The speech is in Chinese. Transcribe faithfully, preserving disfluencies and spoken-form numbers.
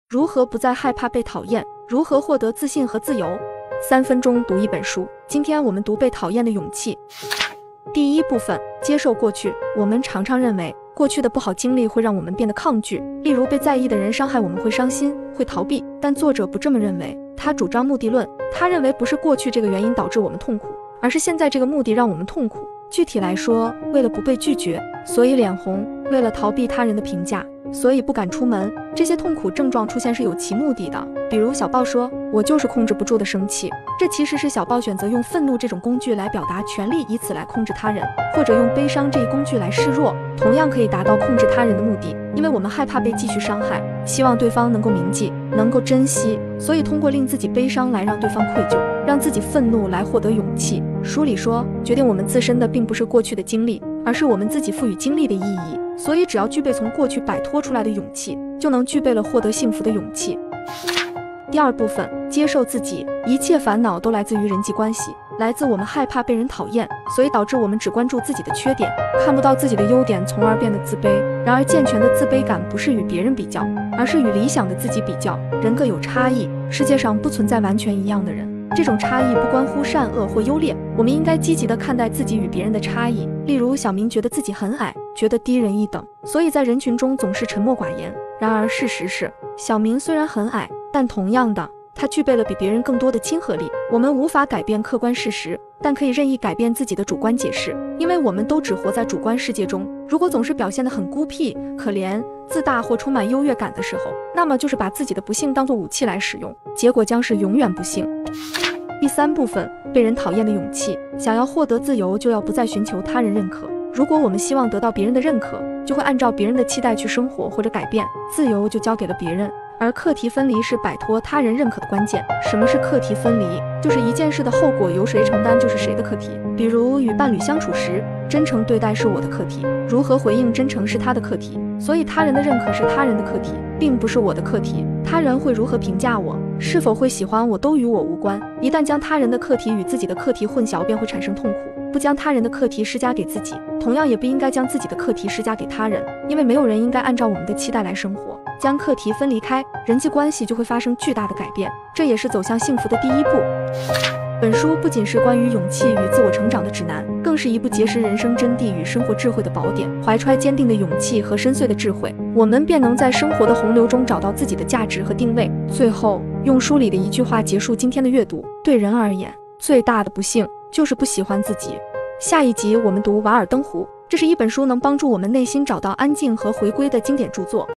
如何不再害怕被讨厌？如何获得自信和自由？三分钟读一本书。今天我们读《被讨厌的勇气》。第一部分，接受过去。我们常常认为，过去的不好经历会让我们变得抗拒，例如被在意的人伤害我们会伤心，会逃避。但作者不这么认为，他主张目的论。他认为不是过去这个原因导致我们痛苦，而是现在这个目的让我们痛苦。具体来说，为了不被拒绝，所以脸红；为了逃避他人的评价，所以不敢出门。这些痛苦症状出现是有其目的的。比如小豹说，我就是控制不住的生气，这其实是小豹选择用愤怒这种工具来表达权力，以此来控制他人，或者用悲伤这一工具来示弱，同样可以达到控制他人的目的。因为我们害怕被继续伤害，希望对方能够铭记，能够珍惜，所以通过令自己悲伤来让对方愧疚，让自己愤怒来获得勇气。书里说，决定我们自身的并不是过去的经历，而是我们自己赋予经历的意义。所以只要具备从过去摆脱出来的勇气，就能具备了获得幸福的勇气。第二部分，接受自己。一切烦恼都来自于人际关系，来自我们害怕被人讨厌，所以导致我们只关注自己的缺点，看不到自己的优点，从而变得自卑。然而健全的自卑感不是与别人比较，而是与理想的自己比较。人各有差异，世界上不存在完全一样的人，这种差异不关乎善恶或优劣，我们应该积极地看待自己与别人的差异。例如小明觉得自己很矮，觉得低人一等，所以在人群中总是沉默寡言。然而事实是，小明虽然很矮，但同样的，他具备了比别人更多的亲和力。我们无法改变客观事实，但可以任意改变自己的主观解释，因为我们都只活在主观世界中。如果总是表现得很孤僻、可怜、自大或充满优越感的时候，那么就是把自己的不幸当作武器来使用，结果将是永远不幸。第三部分，被人讨厌的勇气。想要获得自由，就要不再寻求他人认可。如果我们希望得到别人的认可，就会按照别人的期待去生活或者改变，自由就交给了别人。而课题分离是摆脱他人认可的关键。什么是课题分离？就是一件事的后果由谁承担就是谁的课题。比如与伴侣相处时，真诚对待是我的课题，如何回应真诚是他的课题。所以他人的认可是他人的课题，并不是我的课题。他人会如何评价我，是否会喜欢我，都与我无关。一旦将他人的课题与自己的课题混淆，便会产生痛苦。不将他人的课题施加给自己，同样也不应该将自己的课题施加给他人，因为没有人应该按照我们的期待来生活。将课题分离开，人际关系就会发生巨大的改变，这也是走向幸福的第一步。本书不仅是关于勇气与自我成长的指南，更是一部结识人生真谛与生活智慧的宝典。怀揣坚定的勇气和深邃的智慧，我们便能在生活的洪流中找到自己的价值和定位。最后，用书里的一句话结束今天的阅读：对人而言，最大的不幸就是不喜欢自己。下一集我们读《瓦尔登湖》，这是一本书能帮助我们内心找到安静和回归的经典著作。